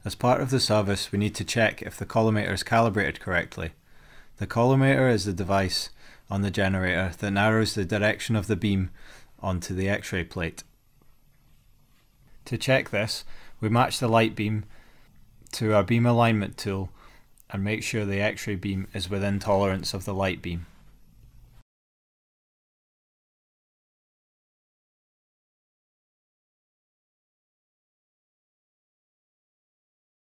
As part of the service, we need to check if the collimator is calibrated correctly. The collimator is the device on the generator that narrows the direction of the beam onto the X-ray plate. To check this, we match the light beam to our beam alignment tool and make sure the X-ray beam is within tolerance of the light beam.